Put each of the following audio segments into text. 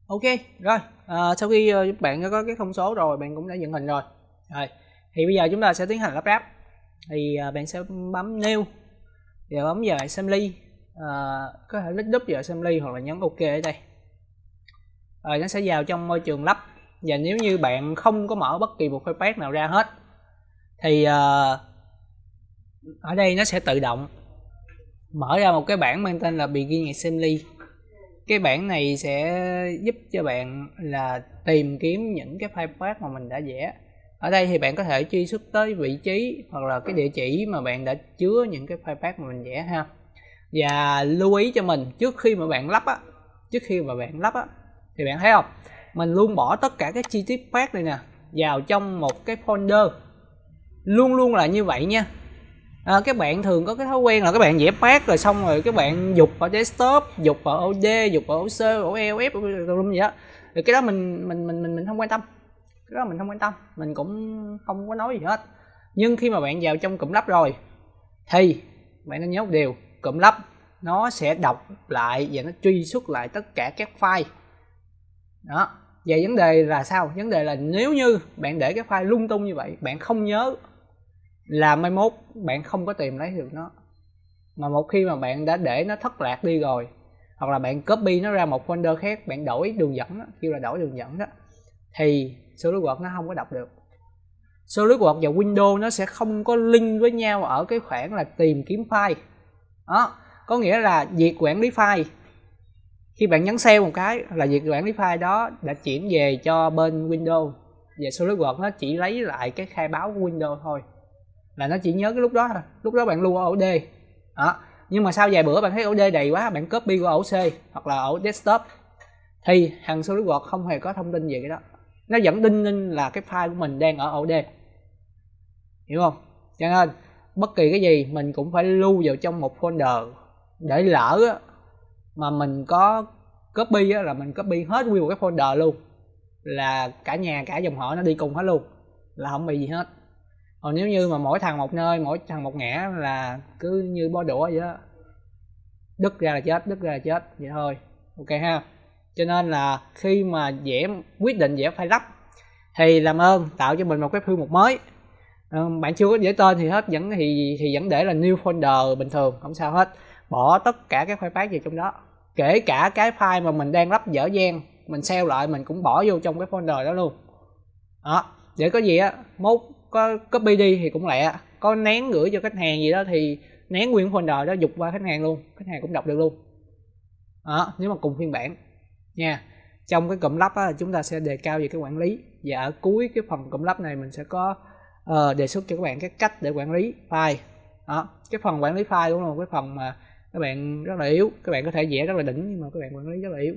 Ok, rồi. Sau khi bạn đã có cái thông số rồi, bạn cũng đã dựng hình rồi. Rồi, thì bây giờ chúng ta sẽ tiến hành lắp ráp. Thì bạn sẽ bấm New, và bấm vào Assembly. Có thể lít đúp vào Assembly hoặc là nhấn OK ở đây. Rồi nó sẽ vào trong môi trường lắp. Và nếu như bạn không có mở bất kỳ một file path nào ra hết, thì ở đây nó sẽ tự động mở ra một cái bảng mang tên là Begin Assembly. Cái bảng này sẽ giúp cho bạn là tìm kiếm những cái file path mà mình đã vẽ. Ở đây thì bạn có thể truy xuất tới vị trí hoặc là cái địa chỉ mà bạn đã chứa những cái file path mà mình vẽ ha. Và lưu ý cho mình, trước khi mà bạn lắp á, thì bạn thấy không, mình luôn bỏ tất cả các chi tiết path này nè vào trong một cái folder, luôn là như vậy nha. Các bạn thường có cái thói quen là các bạn vẽ path rồi xong rồi các bạn dục vào desktop, dục vào OD, dục vào OC, vào ELF, tùm gì đó. Thì cái đó mình không quan tâm. Mình cũng không có nói gì hết. Nhưng khi mà bạn vào trong cụm lắp rồi thì bạn nên nhớ một điều, cụm lắp nó sẽ đọc lại và nó truy xuất lại tất cả các file. Đó. Và vấn đề là sao? Vấn đề là nếu như bạn để cái file lung tung như vậy, bạn không nhớ, là mai mốt bạn không có tìm lấy được nó. Mà một khi mà bạn đã để nó thất lạc đi rồi, hoặc là bạn copy nó ra một folder khác, bạn đổi đường dẫn đó, kêu là đổi đường dẫn đó, thì SolidWorks nó không có đọc được. SolidWorks và Windows nó sẽ không có link với nhau ở cái khoảng là tìm kiếm file. Đó, có nghĩa là việc quản lý file, khi bạn nhấn save một cái là việc quản lý file đó đã chuyển về cho bên Windows, và SolidWorks nó chỉ lấy lại cái khai báo của Windows thôi, là nó chỉ nhớ cái lúc đó thôi. Lúc đó bạn lưu ở ổ D đó. Nhưng mà sau vài bữa bạn thấy ổ D đầy quá, bạn copy qua ổ C hoặc là ổ desktop, thì thằng SolidWorks không hề có thông tin về cái đó. Nó vẫn đinh ninh là cái file của mình đang ở ổ D, hiểu không? Cho nên bất kỳ cái gì mình cũng phải lưu vào trong một folder, để lỡ mà mình có copy là mình copy hết nguyên một cái folder luôn, là cả nhà cả dòng họ nó đi cùng hết luôn, là không bị gì hết. Còn nếu như mà mỗi thằng một nơi, mỗi thằng một ngã là cứ như bó đũa vậy đó, đứt ra là chết vậy thôi. Ok ha. Cho nên là khi mà quyết định vẽ file lắp thì làm ơn tạo cho mình một cái thư mục mới. Bạn chưa có để tên thì hết, thì vẫn để là new folder bình thường, không sao hết. Bỏ tất cả các file path vào trong đó, kể cả cái file mà mình đang lắp dở dang, mình save lại mình cũng bỏ vô trong cái folder đó luôn. Đó, để có gì á, mốt có copy đi thì cũng lẹ, có nén gửi cho khách hàng gì đó thì nén nguyên folder đó dục qua khách hàng luôn, khách hàng cũng đọc được luôn. Đó, nếu mà cùng phiên bản nha. Trong cái cụm lắp á, chúng ta sẽ đề cao về cái quản lý, và ở cuối cái phần cụm lắp này mình sẽ có đề xuất cho các bạn các cách để quản lý file. Đó, cái phần quản lý file cũng là một cái phần mà các bạn rất là yếu. Các bạn có thể vẽ rất là đỉnh nhưng mà các bạn quản lý rất là yếu.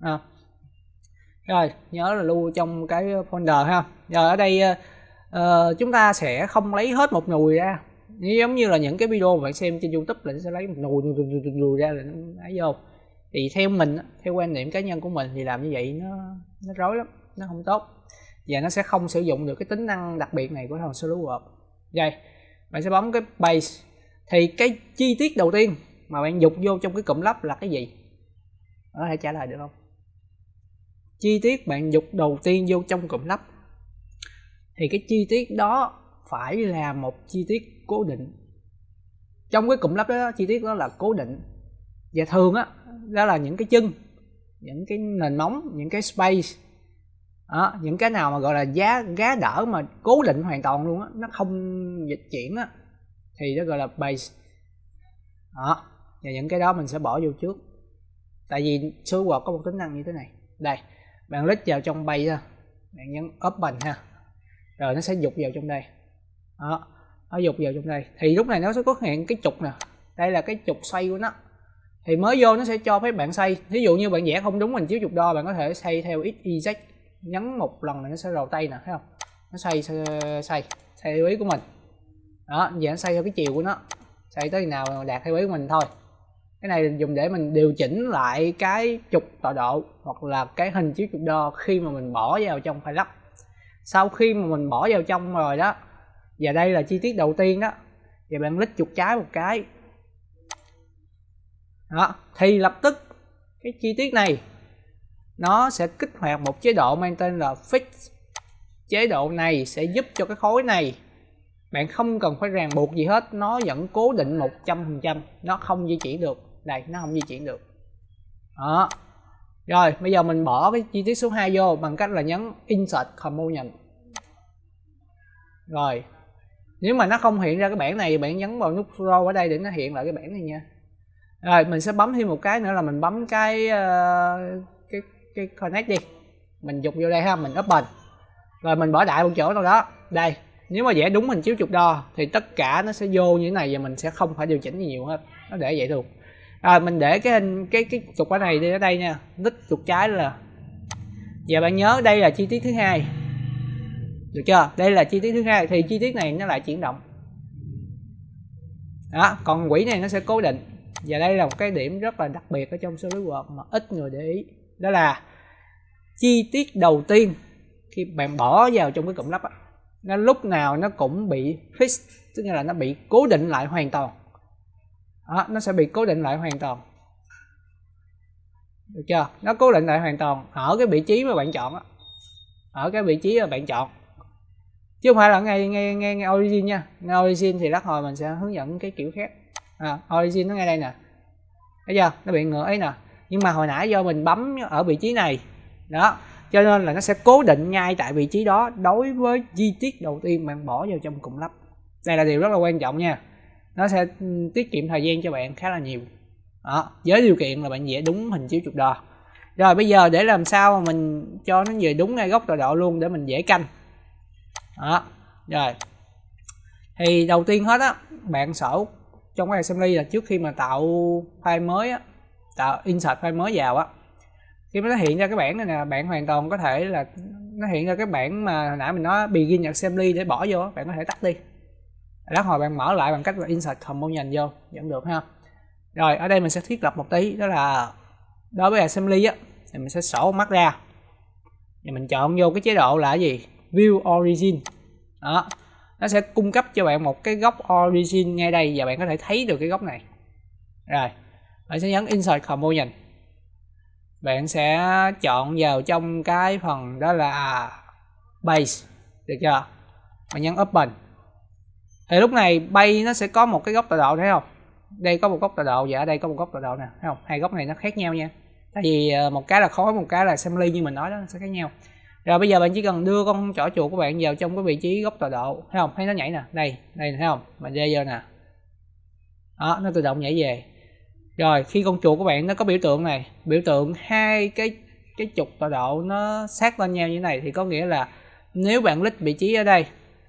Rồi, nhớ là lưu trong cái folder ha. Rồi ở đây chúng ta sẽ không lấy hết một nùi ra, giống như là những cái video mà bạn xem trên YouTube là nó sẽ lấy một nùi ra là nó ấy vô. Thì theo mình, theo quan niệm cá nhân của mình thì làm như vậy nó rối lắm, nó không tốt, và nó sẽ không sử dụng được cái tính năng đặc biệt này của thằng SolidWorks. Rồi bạn sẽ bấm cái base, thì cái chi tiết đầu tiên mà bạn dục vô trong cái cụm lắp là cái gì? Có thể trả lời được không? Chi tiết bạn dục đầu tiên vô trong cụm lắp thì cái chi tiết đó phải là một chi tiết cố định. Trong cái cụm lắp đó, chi tiết đó là cố định, và thường á đó là những cái chân, những cái nền móng, những cái space đó, những cái nào mà gọi là gá đỡ mà cố định hoàn toàn luôn á, nó không dịch chuyển á, thì nó gọi là base đó. Và những cái đó mình sẽ bỏ vô trước, tại vì SolidWorks có một tính năng như thế này. Đây, bạn click vào trong base ha, bạn nhấn open ha, rồi nó sẽ dục vào trong đây đó, nó dục vào trong đây thì lúc này nó sẽ xuất hiện cái trục nè, đây là cái trục xoay của nó, thì mới vô nó sẽ cho phép bạn xoay. Ví dụ như bạn vẽ không đúng hình chiếu trục đo, bạn có thể xoay theo XYZ, nhấn một lần là nó sẽ rotate nè, thấy không? Nó xoay theo ý của mình đó, giờ nó xoay theo cái chiều của nó, xoay tới nào đạt theo ý của mình thôi. Cái này dùng để mình điều chỉnh lại cái trục tọa độ hoặc là cái hình chiếu trục đo khi mà mình bỏ vào trong file lắp. Sau khi mà mình bỏ vào trong rồi đó, và đây là chi tiết đầu tiên đó, và bạn click chuột trái một cái đó, thì lập tức cái chi tiết này nó sẽ kích hoạt một chế độ mang tên là Fix. Chế độ này sẽ giúp cho cái khối này bạn không cần phải ràng buộc gì hết, nó vẫn cố định 100%, nó không di chuyển được. Đây, nó không di chuyển được. Đó. Rồi, bây giờ mình bỏ cái chi tiết số 2 vô bằng cách là nhấn Insert Component. Rồi. Nếu mà nó không hiện ra cái bảng này, bạn nhấn vào nút Scroll ở đây để nó hiện lại cái bảng này nha. Rồi, mình sẽ bấm thêm một cái nữa là mình bấm cái Connect đi. Mình dục vô đây ha, mình Open. Rồi mình bỏ đại một chỗ nào đó. Đây, nếu mà vẽ đúng hình chiếu trục đo thì tất cả nó sẽ vô như thế này và mình sẽ không phải điều chỉnh gì nhiều hết. Nó để vậy luôn. Rồi mình để cái trục ở này đi ở đây nha. Tích trục trái là. Giờ bạn nhớ đây là chi tiết thứ 2. Được chưa? Đây là chi tiết thứ 2 thì chi tiết này nó lại chuyển động. Đó, còn quỹ này nó sẽ cố định. Và đây là một cái điểm rất là đặc biệt ở trong SolidWorks mà ít người để ý. Đó là chi tiết đầu tiên khi bạn bỏ vào trong cái cụm lắp á, nó lúc nào nó cũng bị fix, tức là nó bị cố định lại hoàn toàn. Đó, nó sẽ bị cố định lại hoàn toàn. Được chưa? Nó cố định lại hoàn toàn ở cái vị trí mà bạn chọn á. Ở cái vị trí mà bạn chọn. Chứ không phải là ngay origin nha. Ngay origin thì lát hồi mình sẽ hướng dẫn cái kiểu khác. Origin nó ngay đây nè. Thấy chưa? Nó bị ngựa ấy nè. Nhưng mà hồi nãy do mình bấm ở vị trí này. Đó. Cho nên là nó sẽ cố định ngay tại vị trí đó đối với chi tiết đầu tiên bạn bỏ vào trong cụm lắp. Đây là điều rất là quan trọng nha. Nó sẽ tiết kiệm thời gian cho bạn khá là nhiều. Đó. Với điều kiện là bạn vẽ đúng hình chiếu trục đo. Rồi bây giờ để làm sao mà mình cho nó về đúng ngay góc tọa độ luôn để mình dễ canh. Đó. Rồi. Thì đầu tiên hết á, bạn sở trong cái assembly là trước khi mà tạo file mới á, tạo insert file mới vào á, khi nó hiện ra cái bảng này nè, bạn hoàn toàn có thể là nó hiện ra cái bảng mà hồi nãy mình nói begin assembly để bỏ vô, bạn có thể tắt đi. Lát hồi bạn mở lại bằng cách là insert component vô vẫn được ha. Rồi ở đây mình sẽ thiết lập một tí, đó là đối với assembly á thì mình sẽ sổ mắt ra. Và mình chọn vô cái chế độ là cái gì? View origin. Đó. Nó sẽ cung cấp cho bạn một cái góc origin ngay đây và bạn có thể thấy được cái góc này. Rồi, bạn sẽ nhấn insert component. Bạn sẽ chọn vào trong cái phần đó là base, được chưa? Bạn nhấn open. Thì lúc này base nó sẽ có một cái góc tọa độ, thấy không? Đây có một góc tọa độ và ở đây có một góc tọa độ nè, thấy không? Hai góc này nó khác nhau nha. Tại vì một cái là khối, một cái là assembly như mình nói đó, nó sẽ khác nhau. Rồi bây giờ bạn chỉ cần đưa con trỏ chuột của bạn vào trong cái vị trí góc tọa độ, thấy không? Thấy nó nhảy nè, đây thấy không? Mình dây vô nè. Đó, nó tự động nhảy về. Rồi khi con chuột của bạn nó có biểu tượng này, biểu tượng hai cái trục tọa độ nó sát lên nhau như thế này thì có nghĩa là nếu bạn click vị trí ở đây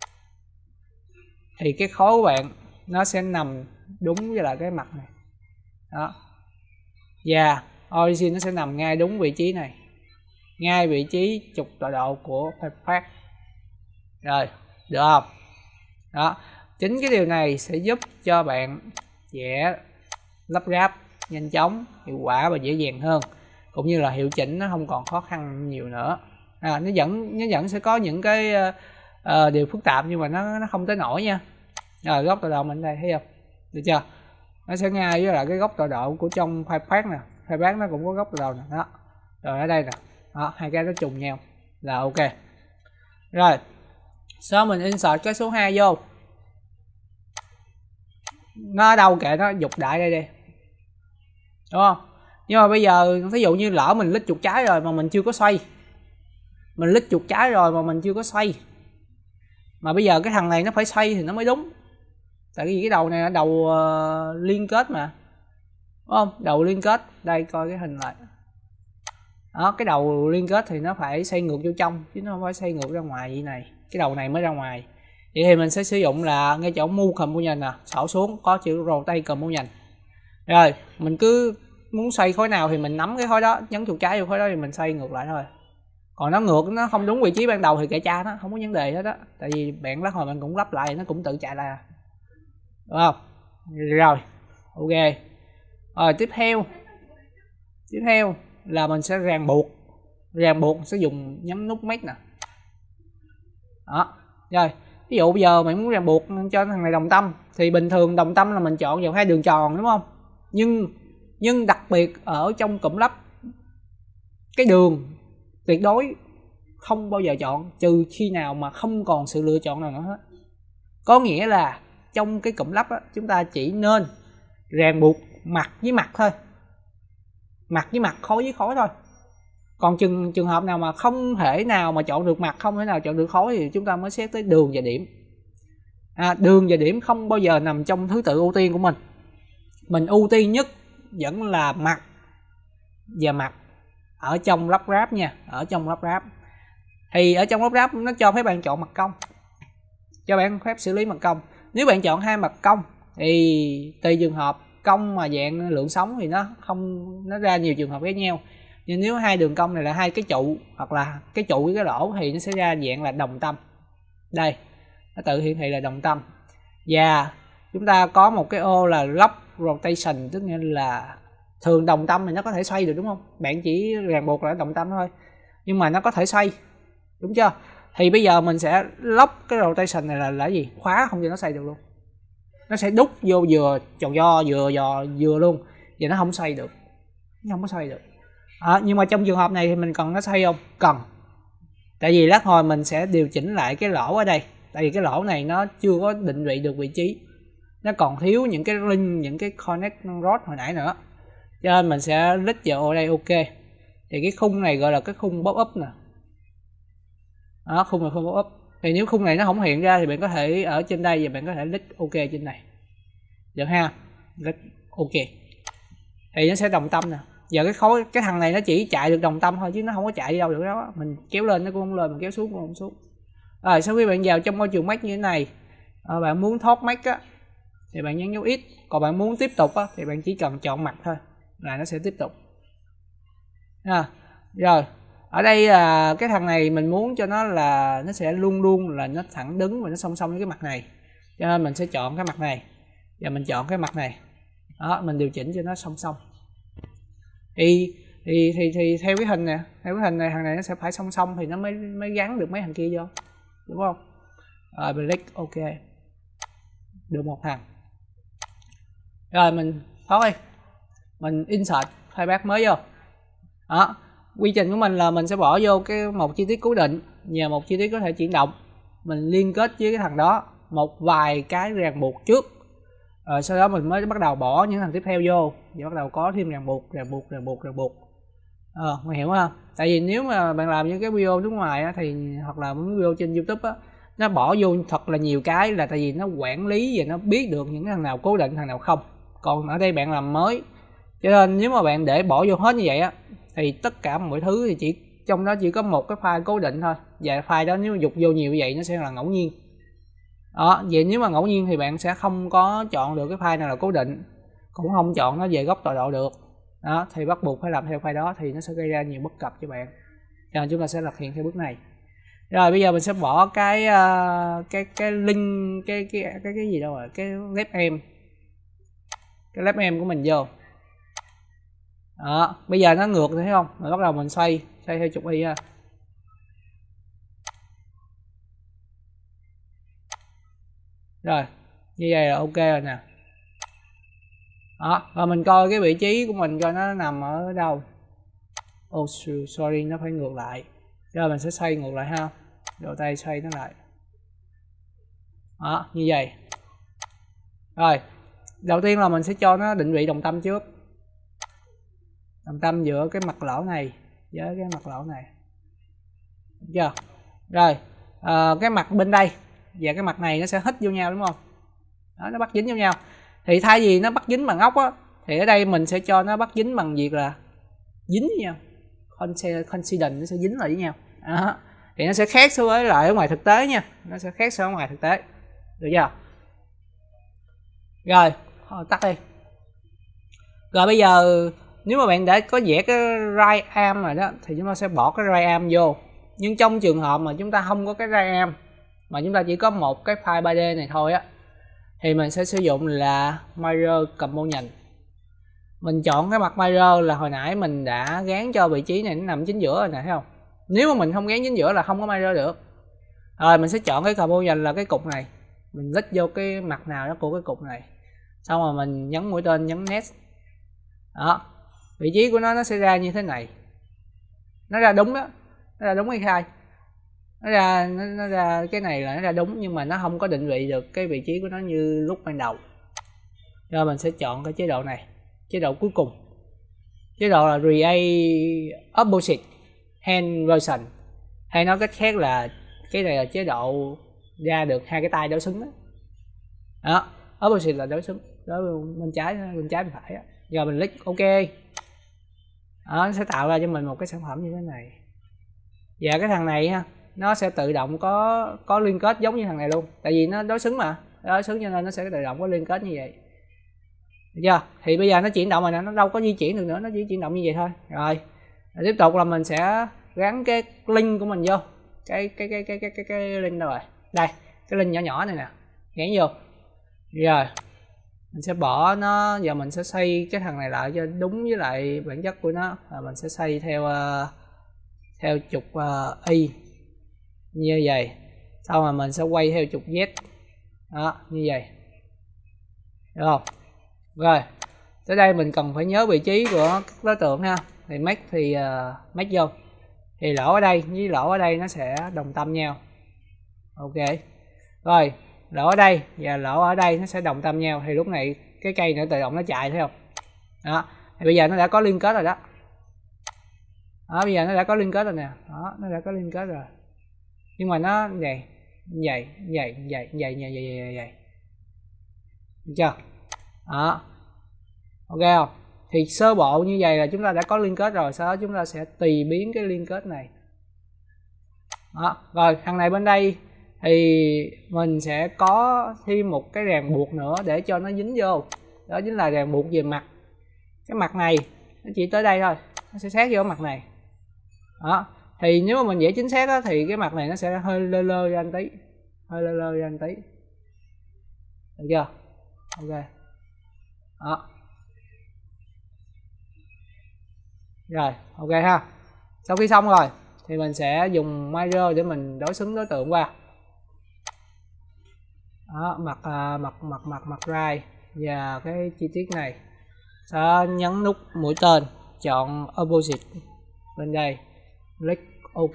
thì cái khối của bạn nó sẽ nằm đúng với lại cái mặt này. Đó. Và origin nó sẽ nằm ngay đúng vị trí này, ngay vị trí trục tọa độ của pipepath. Rồi, được không? Đó, chính cái điều này sẽ giúp cho bạn vẽ lắp ráp nhanh chóng, hiệu quả và dễ dàng hơn, cũng như là hiệu chỉnh nó không còn khó khăn nhiều nữa. Nó vẫn sẽ có những cái điều phức tạp nhưng mà nó không tới nổi nha. Rồi góc tọa độ mình đây thấy không? Được chưa? Nó sẽ ngay với lại cái góc tọa độ của trong pipepath nè, pipepath nó cũng có góc tọa độ nè, đó. Rồi ở đây nè, đó, hai cái nó trùng nhau là ok. Rồi sau mình insert cái số 2 vô, nó ở đâu kệ nó, dục đại đây đi, đúng không? Nhưng mà bây giờ ví dụ như lỡ mình lít chuột trái rồi mà mình chưa có xoay, mình lít chuột trái rồi mà mình chưa có xoay, mà bây giờ cái thằng này nó phải xoay thì nó mới đúng. Tại vì cái đầu này là đầu liên kết mà, đúng không? Đầu liên kết, đây coi cái hình lại. Đó, cái đầu liên kết thì nó phải xoay ngược vô trong chứ nó không phải xoay ngược ra ngoài như này. Cái đầu này mới ra ngoài. Vậy thì mình sẽ sử dụng là ngay chỗ move component nè, xỏ xuống có chữ rotate component. Rồi, mình cứ muốn xoay khối nào thì mình nắm cái khối đó, nhấn chuột trái vô khối đó thì mình xoay ngược lại thôi. Còn nó ngược, nó không đúng vị trí ban đầu thì kệ cha nó, không có vấn đề hết á. Tại vì bạn lát hồi bạn cũng lắp lại nó cũng tự chạy lại. Đúng không? Rồi, ok. Rồi tiếp theo là mình sẽ ràng buộc sẽ dùng nhấn nút make nè. Đó. Rồi, ví dụ bây giờ mình muốn ràng buộc cho thằng này đồng tâm thì bình thường đồng tâm là mình chọn vào hai đường tròn, đúng không? Nhưng đặc biệt ở trong cụm lắp cái đường tuyệt đối không bao giờ chọn trừ khi nào mà không còn sự lựa chọn nào nữa hết. Có nghĩa là trong cái cụm lắp á, chúng ta chỉ nên ràng buộc mặt với mặt thôi, mặt với mặt, khối với khối thôi. Còn trường hợp nào mà không thể nào mà chọn được mặt, không thể nào chọn được khối thì chúng ta mới xét tới đường và điểm. Đường và điểm không bao giờ nằm trong thứ tự ưu tiên của mình. Mình ưu tiên nhất vẫn là mặt và mặt ở trong lắp ráp nha, ở trong lắp ráp. Thì ở trong lắp ráp nó cho phép bạn chọn mặt cong, cho bạn phép xử lý mặt cong. Nếu bạn chọn hai mặt cong thì tùy trường hợp, cong mà dạng lượng sống thì nó ra nhiều trường hợp khác nhau. Nhưng nếu hai đường cong này là hai cái trụ hoặc là cái trụ với cái lỗ thì nó sẽ ra dạng là đồng tâm. Đây, nó tự hiển thị là đồng tâm. Và chúng ta có một cái ô là lock rotation, tức nghĩa là thường đồng tâm thì nó có thể xoay được đúng không? Bạn chỉ ràng buộc là đồng tâm thôi. Nhưng mà nó có thể xoay, đúng chưa? Thì bây giờ mình sẽ lock cái rotation này là gì? Khóa không cho nó xoay được luôn. Nó sẽ đút vô vừa tròn do vừa luôn, và nó không xoay được. Nó không có xoay được. Nhưng mà trong trường hợp này thì mình cần nó xoay không? Cần. Tại vì lát hồi mình sẽ điều chỉnh lại cái lỗ ở đây. Tại vì cái lỗ này nó chưa có định vị được vị trí, nó còn thiếu những cái link, những cái connect rod hồi nãy nữa, cho nên mình sẽ click vào ở đây. OK, thì cái khung này gọi là cái khung pop up nè. Khung là khung pop up. Thì nếu khung này nó không hiện ra thì bạn có thể ở trên đây và bạn có thể click OK trên này, được ha? Click OK thì nó sẽ đồng tâm nè. Giờ cái thằng này nó chỉ chạy được đồng tâm thôi chứ nó không có chạy đi đâu được đó. Mình kéo lên nó cũng không lên, mình kéo xuống cũng không xuống. Rồi sau khi bạn vào trong môi trường Mac như thế này, bạn muốn thoát Mac á thì bạn nhấn dấu X, còn bạn muốn tiếp tục á thì bạn chỉ cần chọn mặt thôi là nó sẽ tiếp tục. Rồi ở đây là cái thằng này mình muốn cho nó là nó sẽ luôn luôn là nó thẳng đứng và nó song song với cái mặt này, cho nên mình sẽ chọn cái mặt này và mình chọn cái mặt này. Mình điều chỉnh cho nó song song. Thì theo cái hình này, thằng này nó sẽ phải song song thì nó mới gắn được mấy thằng kia vô, đúng không? Rồi mình click OK, được một thằng. Rồi mình thoát đi, mình insert file mới vô. Quy trình của mình là mình sẽ bỏ vô một chi tiết cố định và một chi tiết có thể chuyển động. Mình liên kết với cái thằng đó một vài cái ràng buộc trước, rồi sau đó mình mới bắt đầu bỏ những thằng tiếp theo vô và bắt đầu có thêm ràng buộc. Mày hiểu không? Tại vì nếu mà bạn làm những cái video nước ngoài á, thì hoặc là những video trên YouTube á, nó bỏ vô thật là nhiều cái, là tại vì nó quản lý và nó biết được những thằng nào cố định, thằng nào không. Còn ở đây bạn làm mới, cho nên nếu mà bạn để bỏ vô hết như vậy á thì tất cả mọi thứ thì trong đó chỉ có một cái file cố định thôi, và file đó nếu mà dục vô nhiều như vậy nó sẽ là ngẫu nhiên. Vậy nếu mà ngẫu nhiên thì bạn sẽ không có chọn được cái file nào là cố định, cũng không chọn nó về góc tọa độ được. Thì bắt buộc phải làm theo file đó thì nó sẽ gây ra nhiều bất cập cho bạn. Cho nên chúng ta sẽ thực hiện theo bước này. Rồi bây giờ mình sẽ bỏ cái link cái gì đâu rồi, cái left em của mình vô. Bây giờ nó ngược thấy không? Rồi bắt đầu mình xoay theo trục y ha. Rồi như vậy là OK rồi nè. Rồi mình coi cái vị trí của mình coi nó nằm ở đâu. Sorry, nó phải ngược lại. Rồi mình sẽ xoay ngược lại ha. Đầu tay xoay nó lại. Như vậy. Rồi đầu tiên là mình sẽ cho nó định vị đồng tâm trước. Đồng tâm giữa cái mặt lỗ này với cái mặt lỗ này, được chưa? Rồi cái mặt bên đây và cái mặt này nó sẽ hít vô nhau, đúng không? Nó bắt dính vô nhau. Thì thay vì nó bắt dính bằng ốc á, thì ở đây mình sẽ cho nó bắt dính bằng việc là dính với nhau, coincident, nó sẽ dính lại với nhau. Thì nó sẽ khác so với lại ở ngoài thực tế nha, nó sẽ khác so với ngoài thực tế, được chưa? Rồi tắt đi. Rồi bây giờ nếu mà bạn đã có vẽ cái right arm rồi đó thì chúng ta sẽ bỏ cái right arm vô. Nhưng trong trường hợp mà chúng ta không có cái right arm mà chúng ta chỉ có một cái file 3D này thôi á, thì mình sẽ sử dụng là Mirror Component. Mình chọn cái mặt Mirror là hồi nãy mình đã gán cho vị trí này nó nằm chính giữa rồi nè, thấy không? Nếu mà mình không gán chính giữa là không có Mirror được. Rồi mình sẽ chọn cái Component là cái cục này, mình click vô cái mặt nào đó của cái cục này, xong rồi mình nhấn mũi tên, nhấn Next. Vị trí của nó sẽ ra như thế này. Nó ra đúng đó, nó ra đúng hay khai, nó ra cái này là nó ra đúng, nhưng mà nó không có định vị được cái vị trí của nó như lúc ban đầu. Rồi mình sẽ chọn cái chế độ này, chế độ cuối cùng, chế độ là Create Opposite Hand Version, hay nói cách khác là cái này là chế độ ra được hai cái tay đối xứng đó. Đó, Opposite là đối xứng, đối bên trái bên phải đó. Giờ mình click OK. Đó, nó sẽ tạo ra cho mình một cái sản phẩm như thế này. Và cái thằng này ha, nó sẽ tự động có liên kết giống như thằng này luôn, tại vì nó đối xứng mà, đối xứng cho nên nó sẽ tự động có liên kết như vậy. Được chưa? Thì bây giờ nó chuyển động rồi nè, nó đâu có di chuyển được nữa, nó chỉ chuyển động như vậy thôi. Rồi tiếp tục là mình sẽ gắn cái link của mình vô cái link đâu rồi, đây cái link nhỏ nhỏ này nè, gắn vô. Rồi mình sẽ bỏ nó, giờ mình sẽ xây cái thằng này lại cho đúng với lại bản chất của nó, và mình sẽ xây theo trục y như vậy, sau mà mình sẽ quay theo trục Z đó, như vậy, được không? Rồi tới đây mình cần phải nhớ vị trí của các đối tượng ha, thì make vô, thì lỗ ở đây với lỗ ở đây nó sẽ đồng tâm nhau. OK, rồi lỗ ở đây và lỗ ở đây nó sẽ đồng tâm nhau, thì lúc này cái cây nó tự động nó chạy, thấy không? Đó, thì bây giờ nó đã có liên kết rồi đó. Đó, bây giờ nó đã có liên kết rồi nè, đó, nó đã có liên kết rồi, nhưng mà nó vậy, được chưa? Đó, OK không? Thì sơ bộ như vậy là chúng ta đã có liên kết rồi, sau đó chúng ta sẽ tùy biến cái liên kết này. Đó, rồi thằng này bên đây thì mình sẽ có thêm một cái ràng buộc nữa để cho nó dính vô, đó chính là ràng buộc về mặt. Cái mặt này nó chỉ tới đây thôi, nó sẽ sát vô mặt này. Đó, thì nếu mà mình vẽ chính xác đó, thì cái mặt này nó sẽ hơi lơ lơ ra một tí, được chưa? OK. Đó, rồi OK ha. Sau khi xong rồi thì mình sẽ dùng mirror để mình đối xứng đối tượng qua. Đó, mặt right và cái chi tiết này, sau đó nhấn nút mũi tên, chọn Opposite bên đây, click OK.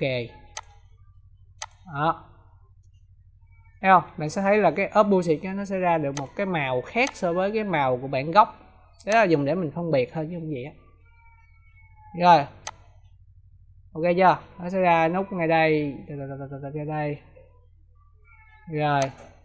Đó, thấy không? Bạn sẽ thấy là cái Opposite nó sẽ ra được một cái màu khác so với cái màu của bản gốc. Đó là dùng để mình phân biệt thôi chứ không gì á. Rồi OK chưa? Nó sẽ ra nút ngay đây, ngay đây. Rồi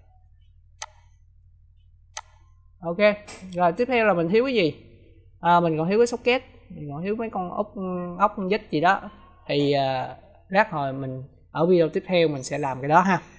OK. Rồi tiếp theo là mình thiếu cái gì? Mình còn thiếu cái socket, mình còn thiếu mấy con ốc dít gì đó, thì lát hồi mình ở video tiếp theo mình sẽ làm cái đó ha.